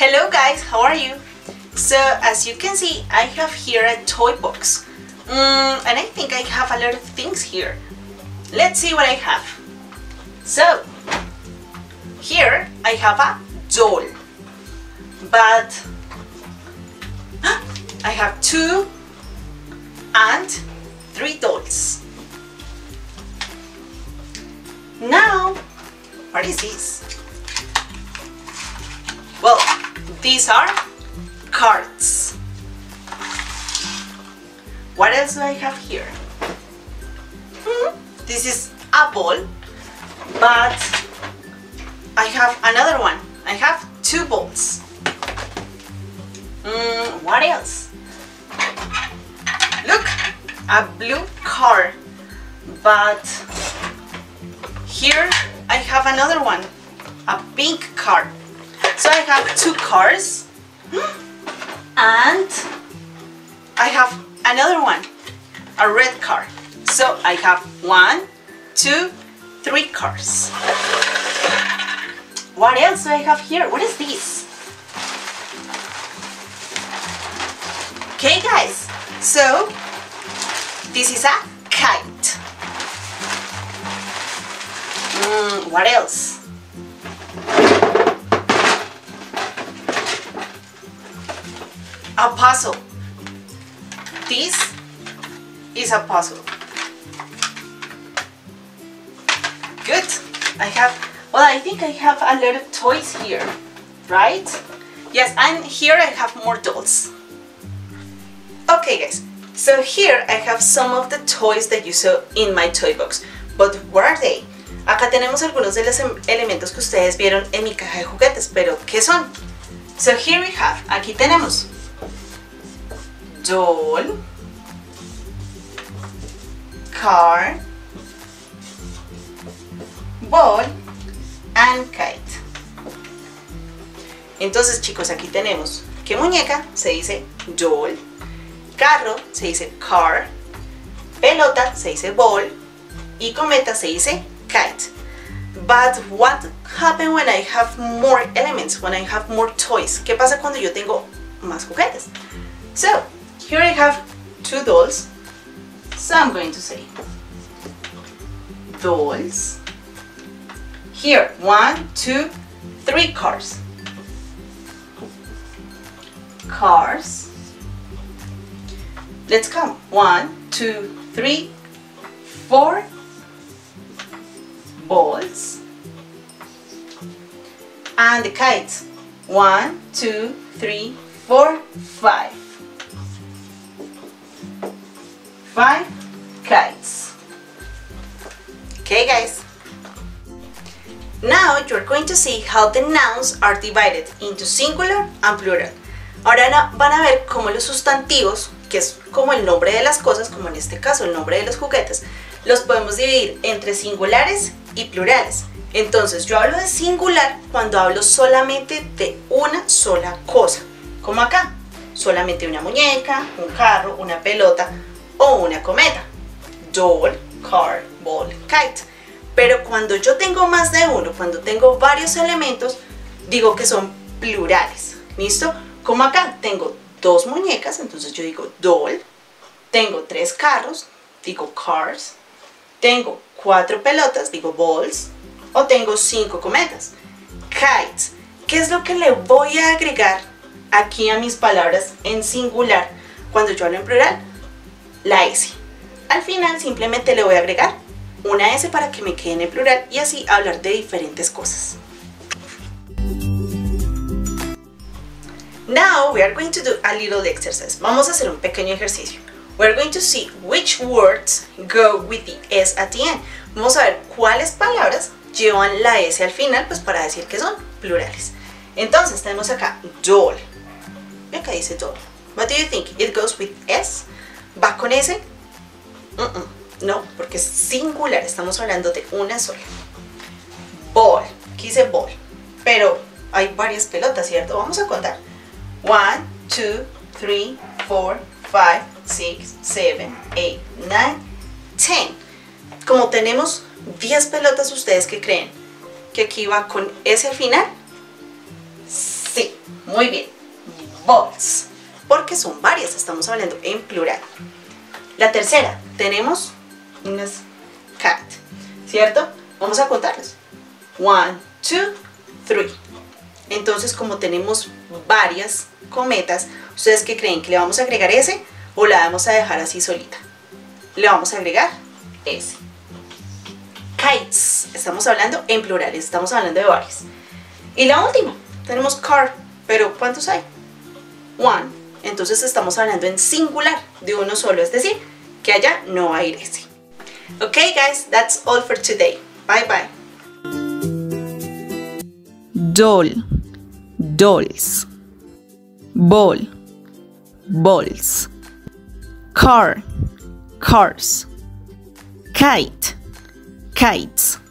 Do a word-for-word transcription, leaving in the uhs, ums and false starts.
Hello guys, how are you? So as you can see, I have here a toy box. Mm, and I think I have a lot of things here. Let's see what I have. So, here I have a doll. But I have two and three dolls. Now, what is this? Well, these are cards. What else do I have here? Hmm, this is a ball, but I have another one. I have two balls. Mm, what else? Look, a blue car, but here I have another one, a pink car. So I have two cars, and I have another one, a red car. So I have one, two, three cars. What else do I have here? What is this? Okay guys, so this is a kite. Mm, what else? A puzzle. This is a puzzle. Good. I have, well, I think I have a lot of toys here, right? Yes, and here I have more dolls. Okay guys, so here I have some of the toys that you saw in my toy box. But where are they? Acá tenemos algunos de los elementos que ustedes vieron en mi caja de juguetes, pero ¿qué son? So here we have, aquí tenemos doll, car, ball and kite. Entonces chicos, aquí tenemos que muñeca se dice doll, carro se dice car, pelota se dice ball y cometa se dice kite. But what happens when I have more elements, when I have more toys? ¿Qué pasa cuando yo tengo más juguetes? So, here I have two dolls. So I'm going to say dolls. Here, one, two, three cars. Cars. Let's count. One, two, three, four balls. And the kites. One, two, three, four, five. Five kites. Okay guys. Now you're going to see how the nouns are divided into singular and plural. Ahora van a ver cómo los sustantivos, que es como el nombre de las cosas, como en este caso el nombre de los juguetes, los podemos dividir entre singulares y plurales. Entonces yo hablo de singular cuando hablo solamente de una sola cosa, como acá, solamente una muñeca, un carro, una pelota o una cometa, doll, car, ball, kite. Pero cuando yo tengo más de uno, cuando tengo varios elementos, digo que son plurales, ¿listo? Como acá tengo dos muñecas, entonces yo digo doll, tengo tres carros, digo cars, tengo cuatro pelotas, digo balls, o tengo cinco cometas, kites. ¿Qué es lo que le voy a agregar aquí a mis palabras en singular cuando yo hablo en plural? La S. Al final simplemente le voy a agregar una S para que me quede en el plural y así hablar de diferentes cosas. Now we are going to do a little exercise. Vamos a hacer un pequeño ejercicio. We are going to see which words go with the S at the end. Vamos a ver cuáles palabras llevan la S al final, pues para decir que son plurales. Entonces tenemos acá doll. Y acá dice doll. What do you think? It goes with S? ¿Va con S? Uh -uh. No, porque es singular, estamos hablando de una sola. Ball, aquí dice ball, pero hay varias pelotas, ¿cierto? Vamos a contar. one, two, three, four, five, six, seven, eight, nine, ten. Como tenemos diez pelotas, ¿ustedes qué creen? ¿Que aquí va con S al final? Sí, muy bien. Balls. Porque son varias, estamos hablando en plural. La tercera, tenemos unas cat, ¿cierto? Vamos a contarlos. One, two, three. Entonces, como tenemos varias cometas, ¿ustedes qué creen? ¿Que le vamos a agregar ese o la vamos a dejar así solita? Le vamos a agregar ese. Kites. Estamos hablando en plural, estamos hablando de varias. Y la última, tenemos car, pero ¿cuántos hay? One. Entonces estamos hablando en singular, de uno solo, es decir, que allá no va a ir ese. Okay guys, that's all for today. Bye bye. Doll, dolls. Ball, balls. Car, cars. Kite, kites.